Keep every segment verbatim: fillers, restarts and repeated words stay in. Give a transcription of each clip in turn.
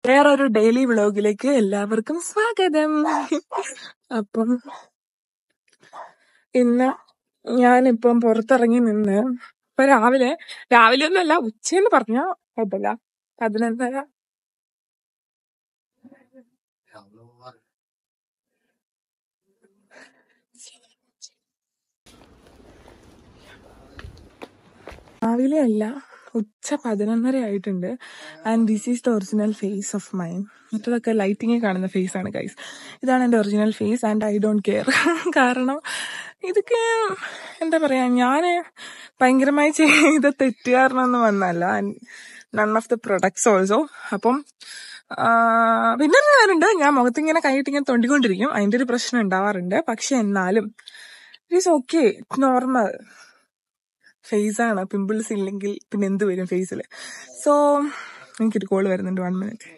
വേറൊരു ഡെയിലി വ്ളോഗിലേക്ക് എല്ലാവർക്കും സ്വാഗതം. അപ്പം ഇന്ന് ഞാനിപ്പം പുറത്തിറങ്ങി നിന്ന് ഇപ്പൊ രാവിലെ രാവിലെ ഒന്നുമല്ല ഉച്ചയെന്ന് പറഞ്ഞ കുഴപ്പമില്ല പതിനൊന്നര രാവിലെ അല്ല ഉച്ച പതിനൊന്നര ആയിട്ടുണ്ട്. And this is the original face of mine. മറ്റതൊക്കെ ലൈറ്റിങ്ങിൽ കാണുന്ന ഫേസ് ആണ് ഗൈസ്. ഇതാണ് എൻ്റെ original face and I don't care. കാരണം ഇതൊക്കെ എന്താ പറയാ, ഞാൻ ഭയങ്കരമായി ചെയ്ത തെറ്റുകാരനൊന്നും വന്നല്ല. None of the products also. അപ്പം പിന്നെ ഞാനുണ്ട്, ഞാൻ മുഖത്തിങ്ങനെ കൈയിട്ട് ഇങ്ങനെ തൊണ്ടിക്കൊണ്ടിരിക്കും, അതിന്റെ ഒരു പ്രശ്നം ഉണ്ടാവാറുണ്ട്. പക്ഷെ എന്നാലും it is okay, normal face ആണ്. പിമ്പിൾസ് ഇല്ലെങ്കിൽ പിന്നെ എന്ത് വരും ഫേസിൽ? സോ എനിക്കൊരു കോള് വരുന്നുണ്ട്, വൺ മിനിറ്റ്.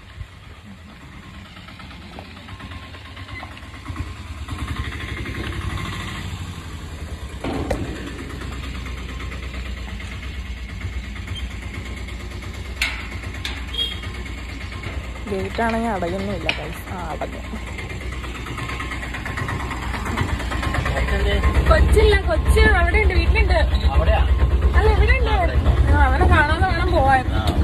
ഗേറ്റ് ആണെങ്കിൽ അടയുന്നില്ല ഗൈസ്. ആ അടഞ്ഞു. കൊച്ചില്ല, കൊച്ച് അവിടെ ഉണ്ട്, വീട്ടിലുണ്ട്. അല്ല ഇവിടെ ഉണ്ട്. അവനെ കാണാതെ വേണം പോവാൻ.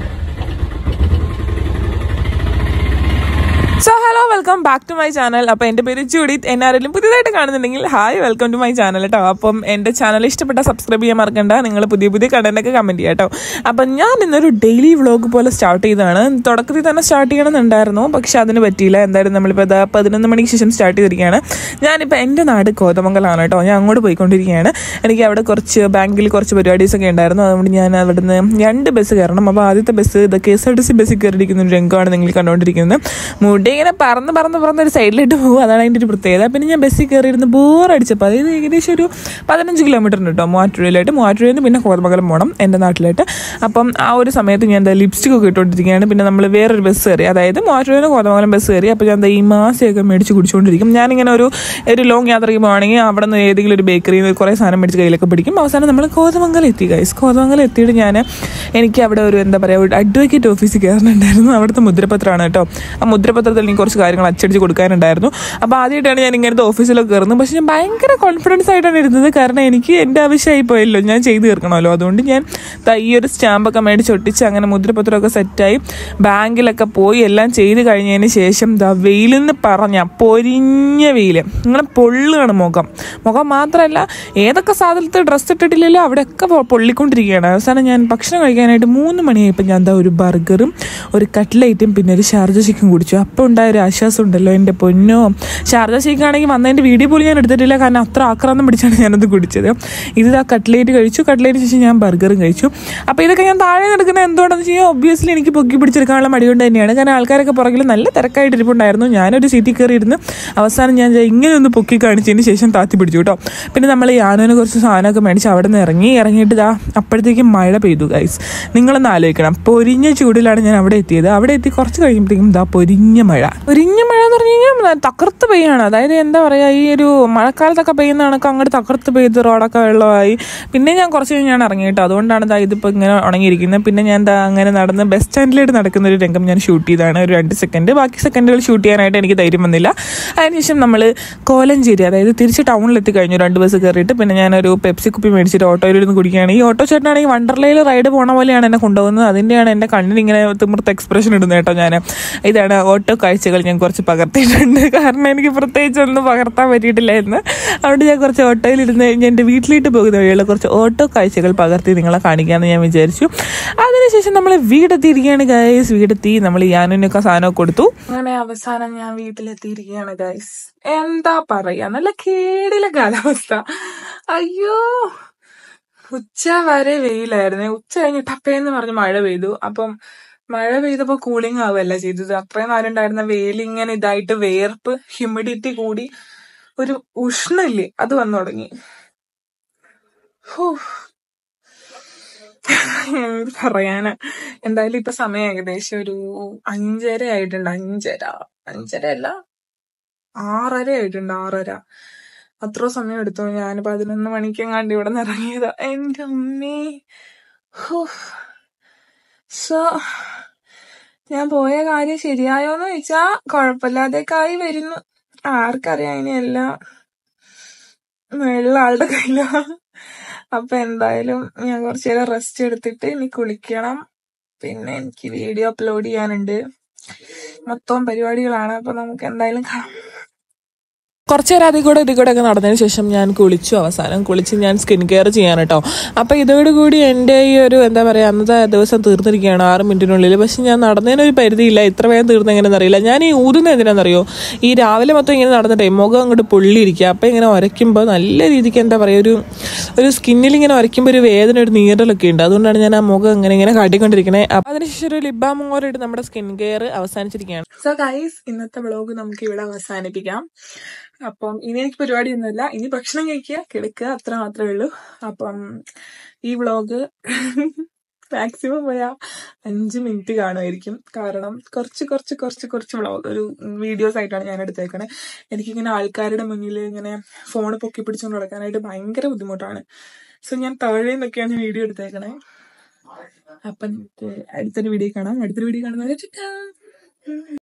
So hello, welcome back to my channel. അപ്പോൾ എൻ്റെ പേര് ജൂഡിത്ത്. എന്നെ ആരെങ്കിലും പുതിയതായിട്ട് കാണുന്നുണ്ടെങ്കിൽ hi, welcome to my channel കേട്ടോ. അപ്പം എൻ്റെ ചാനൽ ഇഷ്ടപ്പെട്ട സബ്സ്ക്രൈബ് ചെയ്യാൻ മറക്കണ്ട. നിങ്ങൾ പുതിയ പുതിയ കണ്ടന്റൊക്കെ കമൻറ്റ് ചെയ്യാം കേട്ടോ. അപ്പം ഞാൻ ഇന്നൊരു ഡെയിലി വ്ളോഗ് പോലെ സ്റ്റാർട്ട് ചെയ്തതാണ്. തുടക്കത്തിൽ തന്നെ സ്റ്റാർട്ട് ചെയ്യണമെന്നുണ്ടായിരുന്നു, പക്ഷെ അതിന് പറ്റിയില്ല. എന്തായാലും നമ്മളിപ്പോൾ ഇതാ പതിനൊന്ന് മണിക്ക് ശേഷം സ്റ്റാർട്ട് ചെയ്തിരിക്കുകയാണ്. ഞാനിപ്പോൾ എൻ്റെ നാട് കോതമംഗലാണ് കേട്ടോ. ഞാൻ അങ്ങോട്ട് പോയിക്കൊണ്ടിരിക്കുകയാണ്. എനിക്ക് അവിടെ കുറച്ച് ബാങ്കിൽ കുറച്ച് പരിപാടീസൊക്കെ ഉണ്ടായിരുന്നു. അതുകൊണ്ട് ഞാൻ അവിടുന്ന് രണ്ട് ബസ് കയറണം. അപ്പോൾ ആദ്യത്തെ ബസ് ഇത് K S R T C ബസ്സിൽ കയറിയിരിക്കുന്ന ഒരു രംഗമാണ് നിങ്ങൾ കണ്ടുകൊണ്ടിരിക്കുന്നത്. മുടി ഇങ്ങനെ പറന്ന് പറന്ന് പറന്ന് ഒരു സൈഡിലിട്ട് പോകും. അതാണ് അതിൻ്റെ ഒരു പ്രത്യേകത. പിന്നെ ഞാൻ ബസ്സിൽ കയറിയിരുന്ന് ബോറടിച്ചപ്പോൾ, അതായത് ഏകദേശം ഒരു പതിനഞ്ച് കിലോമീറ്റർ ഉണ്ട് കേട്ടോ മൂവാറ്റുപുഴയിലായിട്ട്. മൂവാറ്റുപുഴയിൽ നിന്ന് പിന്നെ കോതമംഗലം പോകണം എൻ്റെ നാട്ടിലായിട്ട്. അപ്പം ആ ഒരു സമയത്ത് ഞാൻ എന്താ ലിപ്സ്റ്റിക് ഒക്കെ ഇട്ടുകൊണ്ടിരിക്കുകയാണ്. പിന്നെ നമ്മൾ വേറൊരു ബസ് കയറി, അതായത് മൂവാറ്റുപുഴയിൽ നിന്ന് കോതമംഗലം ബസ് കയറി. അപ്പോൾ ഞാൻ എന്താ ഈ മാസയൊക്കെ മേടിച്ച് കുടിച്ചുകൊണ്ടിരിക്കും. ഞാനിങ്ങനെ ഒരു ഒരു ലോങ് യാത്രയ്ക്ക് പോകുകയാണെങ്കിൽ അവിടെ നിന്ന് ഏതെങ്കിലും ഒരു ബേക്കറിയിൽ നിന്ന് കുറേ സാധനം മേടിച്ച് കയ്യിലൊക്കെ പിടിക്കും. അവസാനം നമ്മൾ കോതമംഗലം എത്തി ഗൈസ്. കോതമംഗലം എത്തിയിട്ട് ഞാൻ എനിക്ക് അവിടെ ഒരു എന്താ പറയുക ഒരു അഡ്വക്കേറ്റ് ഓഫീസിൽ കയറുന്നുണ്ടായിരുന്നു. അവിടുത്തെ മുദ്രപത്രമാണ് കേട്ടോ. ആ മുദ്രപത്രത്തിൽ എനിക്ക് കുറച്ച് കാര്യങ്ങൾ അച്ചടിച്ച് കൊടുക്കാനുണ്ടായിരുന്നു. അപ്പോൾ ആദ്യമായിട്ടാണ് ഞാൻ ഇങ്ങനത്തെ ഓഫീസിലൊക്കെ കയറുന്നത്. പക്ഷെ ഞാൻ ഭയങ്കര കോൺഫിഡൻസ് ആയിട്ടാണ് ഇരുന്നത്. കാരണം എനിക്ക് എൻ്റെ ആവശ്യമായി പോയല്ലോ, ഞാൻ ചെയ്ത് തീർക്കണമല്ലോ. അതുകൊണ്ട് ഞാൻ ഈ ഒരു സ്റ്റാമ്പൊക്കെ മേടിച്ച് ഒട്ടിച്ച് അങ്ങനെ മുദ്രപത്രമൊക്കെ സെറ്റായി ബാങ്കിലൊക്കെ പോയി എല്ലാം ചെയ്ത് കഴിഞ്ഞതിന് ശേഷം ദാ വെയിലെന്ന് പറഞ്ഞ പൊരിഞ്ഞ വെയിൽ, ഇങ്ങനെ പൊള്ളുകയാണ് മുഖം. മുഖം മാത്രമല്ല, ഏതൊക്കെ സാധനത്ത് ഡ്രസ്സ് ഇട്ടിട്ടില്ലല്ലോ അവിടെയൊക്കെ പൊള്ളിക്കൊണ്ടിരിക്കുകയാണ്. അവസാനം ഞാൻ ഭക്ഷണം കഴിക്കാനായിട്ട് മൂന്ന് മണിയായപ്പോൾ ഞാൻ എന്താ ഒരു ബർഗറും ഒരു കട്ട്ലേറ്റും പിന്നെ ഒരു ഷാർജ ഷേക്കും കുടിച്ചു. അപ്പോൾ ഉണ്ടായ ഒരു ആശ്വാസം ഉണ്ടല്ലോ എൻ്റെ പൊന്നോ. ഷാർജ ഷേക്കാണെങ്കിൽ വന്നതിൻ്റെ വീഡിയോ പോലും ഞാൻ എടുത്തിട്ടില്ല, കാരണം അത്ര ആക്രാന്തം പിടിച്ചാണ് ഞാനത് കുടിച്ചത്. ഇത് ആ കട്ട്ലേറ്റ് കഴിച്ചു. കട്ട്ലേറ്റിന് ശേഷം ഞാൻ ബർഗറും കഴിച്ചു. അപ്പോൾ ഇതൊക്കെ ഞാൻ താഴെ കിടക്കുന്നത് എന്തുകൊണ്ടെന്ന് വെച്ചാൽ ഒബ്വിയസ്ലി എനിക്ക് പൊക്കി പിടിച്ചെടുക്കാനുള്ള മടി കൊണ്ട് തന്നെയാണ്. കാരണം ആൾക്കാരൊക്കെ പുറകിൽ നല്ല തിരക്കായിട്ട് ഇരിപ്പുണ്ടായിരുന്നു. ഞാനൊരു സീറ്റിൽ കയറി ഇരുന്ന് അവസാനം ഞാൻ ഇങ്ങനെ ഒന്ന് പൊക്കി കാണിച്ചതിന് ശേഷം താത്തി പിടിച്ചു കേട്ടോ. പിന്നെ നമ്മൾ യാനോന് കുറച്ച് സാധനമൊക്കെ മേടിച്ച് അവിടെ നിന്ന് ഇറങ്ങി ഇറങ്ങിയിട്ട് ഇതാ അപ്പോഴത്തേക്കും മഴ പെയ്തു ഗൈസ്. നിങ്ങളൊന്ന് ആലോചിക്കണം, പൊരിഞ്ഞ ചൂടിലാണ് ഞാൻ അവിടെ എത്തിയത്. അവിടെ എത്തി കുറച്ച് കഴിയുമ്പോഴത്തേക്കും ഇതാ പൊരിഞ്ഞ മഴ. പൊരിഞ്ഞ മഴ എന്ന് പറഞ്ഞു കഴിഞ്ഞാൽ തകർത്ത് പെയ്യാണ്. അതായത് എന്താ പറയുക, ഈ ഒരു മഴക്കാലത്തൊക്കെ പെയ്യുന്ന കണക്ക് അങ്ങോട്ട് തകർത്ത് പെയ്ത് റോഡൊക്കെ വെള്ളമായി. പിന്നെ ഞാൻ കുറച്ച് കഴിഞ്ഞ് ഞാൻ ഇറങ്ങി കേട്ടോ. അതുകൊണ്ടാണ് ഇതാ ഇതിപ്പോൾ ഇങ്ങനെ ഉണങ്ങിയിരിക്കുന്നത്. പിന്നെ ഞാൻ എന്താ അങ്ങനെ നടന്ന് ബസ് സ്റ്റാൻഡിലായിട്ട് നടക്കുന്ന ഒരു രംഗം ഞാൻ ഷൂട്ട് ചെയ്തതാണ്, ഒരു രണ്ട് സെക്കൻഡ്. ബാക്കി സെക്കൻഡുകൾ ഷൂട്ട് ചെയ്യാനായിട്ട് എനിക്ക് ധൈര്യം വന്നില്ല. അതിനുശേഷം നമ്മൾ കോലഞ്ചേരി, അതായത് തിരിച്ച് ടൗണിലെത്തി കഴിഞ്ഞു രണ്ട് ബസ് കയറിയിട്ട്. പിന്നെ ഞാനൊരു പെപ്സി കുപ്പി മേടിച്ചിട്ട് ഓട്ടോയിലിരുന്ന് കുടിക്കുകയാണ്. ഈ ഓട്ടോ ചേട്ടനാണെങ്കിൽ വണ്ടർലയിൽ റൈഡ് പോണ പോലെയാണ് എന്നെ കൊണ്ടുപോകുന്നത്. അതിൻ്റെയാണ് എൻ്റെ കണ്ണിന് ഇങ്ങനെ തിമിർത്ത് എക്സ്പ്രഷൻ ഇടുന്നത് കേട്ടോ. ഞാൻ ഇതാണ് ഓട്ടോ കാഴ്ചകൾ ഞാൻ കുറച്ച് പകർത്തിയിട്ടുണ്ട്. കാരണം എനിക്ക് പ്രത്യേകിച്ച് ഒന്നും പകർത്താൻ പറ്റിയിട്ടില്ലായിരുന്നു. അതുകൊണ്ട് ഞാൻ കുറച്ച് ഓട്ടോയിലിരുന്ന് ഞാൻ എൻ്റെ വീട്ടിലേക്ക് പോകുന്ന വഴിയുള്ള കുറച്ച് ഓട്ടോ കാഴ്ചകൾ പകർത്തി നിങ്ങളെ കാണിക്കാമെന്ന് ഞാൻ വിചാരിച്ചു. അതിനുശേഷം നമ്മൾ വീടെത്തിയിരിക്കുകയാണ് ഗൈസ്. വീടെത്തി നമ്മൾ യാനൊക്കെ സാധനമൊക്കെ കൊടുത്തു. അങ്ങനെ അവസാനം ഞാൻ വീട്ടിലെത്തിയിരിക്കുകയാണ് ഗൈസ്. എന്താ പറയാ, നല്ല കേടിലെ കാലാവസ്ഥ. അയ്യോ, ഉച്ച വരെ വെയിലായിരുന്നു. ഉച്ച കഴിഞ്ഞ് ടപ്പേന്ന് പറഞ്ഞ് മഴ പെയ്തു. അപ്പം മഴ പെയ്തപ്പോ കൂളിംഗ് ആവുകയല്ല ചെയ്തത്. അത്രയും നേരം ഉണ്ടായിരുന്ന വെയിൽ ഇങ്ങനെ ഇതായിട്ട് വേർപ്പ് ഹ്യൂമിഡിറ്റി കൂടി ഒരു ഉഷ്ണില്ലേ അത് വന്നു തുടങ്ങി. എന്ത് പറയാന്. എന്തായാലും ഇപ്പൊ സമയം ഏകദേശം ഒരു അഞ്ചര ആയിട്ടുണ്ട്. അഞ്ചര അഞ്ചര അല്ല ആറര ആയിട്ടുണ്ട്. ആറര അത്ര സമയം എടുത്തു. ഞാൻ പതിനൊന്ന് മണിക്കെങ്ങാണ്ട് ഇവിടെ നിന്ന് ഇറങ്ങിയതാ. എന്റെ അമ്മേ. സോ ഞാൻ പോയ കാര്യം ശരിയായോന്ന് ചോദിച്ചാ കുഴപ്പമില്ലാതെയൊക്കെ വരുന്നു. ആർക്കറിയാം ഇനി എല്ലാം വെള്ള ആളുടെ കയ്യില. അപ്പൊ എന്തായാലും ഞാൻ കുറച്ചു നേരം റെസ്റ്റ് എടുത്തിട്ട് ഇനി കുളിക്കണം. പിന്നെ എനിക്ക് വീഡിയോ അപ്ലോഡ് ചെയ്യാനുണ്ട്. മൊത്തം പരിപാടികളാണ്. അപ്പൊ നമുക്ക് എന്തായാലും കാണാം. കുറച്ചു നേരം അതിൽ കൂടെ ഇതിൽ കൂടെ ഒക്കെ നടന്നതിന് ശേഷം ഞാൻ കുളിച്ചു. അവസാനം കുളിച്ച് ഞാൻ സ്കിൻ കെയർ ചെയ്യാൻ കേട്ടോ. അപ്പം ഇതോടുകൂടി എൻ്റെ ഈ ഒരു എന്താ പറയുക അന്നത്തെ ദിവസം തീർന്നിരിക്കുകയാണ് ആറ് മിനിറ്റിനുള്ളിൽ. പക്ഷെ ഞാൻ നടന്നതിനൊരു പരിധിയില്ല. ഇത്ര വേഗം തീർന്ന എങ്ങനെയെന്ന് അറിയില്ല. ഞാൻ ഈ ഊതുന്ന എന്തിനാണെന്നറിയോ, ഈ രാവിലെ മൊത്തം ഇങ്ങനെ നടന്നിട്ടേ മുഖം അങ്ങോട്ട് പൊള്ളിയിരിക്കുക. അപ്പം ഇങ്ങനെ ഉരയ്ക്കുമ്പോൾ നല്ല രീതിക്ക് എന്താ പറയുക ഒരു ഒരു സ്കിന്നിൽ ഇങ്ങനെ ഉരയ്ക്കുമ്പോൾ ഒരു വേദന, ഒരു നീറലൊക്കെ ഉണ്ട്. അതുകൊണ്ടാണ് ഞാൻ ആ മുഖം ഇങ്ങനെ ഇങ്ങനെ കാട്ടിക്കൊണ്ടിരിക്കണേ. അപ്പം അതിനുശേഷം ഒരു ലിപ് ബാം കൂടെ നമ്മുടെ സ്കിൻ കെയർ അവസാനിച്ചിരിക്കുകയാണ്. സോ ഗൈസ്, ഇന്നത്തെ വ്ളോഗ് നമുക്ക് ഇവിടെ അവസാനിപ്പിക്കാം. അപ്പം ഇനി എനിക്ക് പരിപാടിയൊന്നുമില്ല. ഇനി ഭക്ഷണം കഴിക്കുക, കിടക്കുക, അത്ര മാത്രമേ ഉള്ളൂ. അപ്പം ഈ വ്ളോഗ് മാക്സിമം പോയാ അഞ്ച് മിനിറ്റ് കാണുമായിരിക്കും. കാരണം കുറച്ച് കുറച്ച് കുറച്ച് കുറച്ച് വ്ളോഗ് ഒരു വീഡിയോസ് ആയിട്ടാണ് ഞാൻ എടുത്തേക്കണേ. എനിക്കിങ്ങനെ ആൾക്കാരുടെ മുന്നിൽ ഇങ്ങനെ ഫോൺ പൊക്കി പിടിച്ചുകൊണ്ട് നടക്കാനായിട്ട് ഭയങ്കര ബുദ്ധിമുട്ടാണ്. സോ ഞാൻ താഴെ നിന്നൊക്കെയാണ് വീഡിയോ എടുത്തേക്കണേ. അപ്പം അടുത്തൊരു വീഡിയോ കാണാം. അടുത്തൊരു വീഡിയോ കാണുന്നവരെ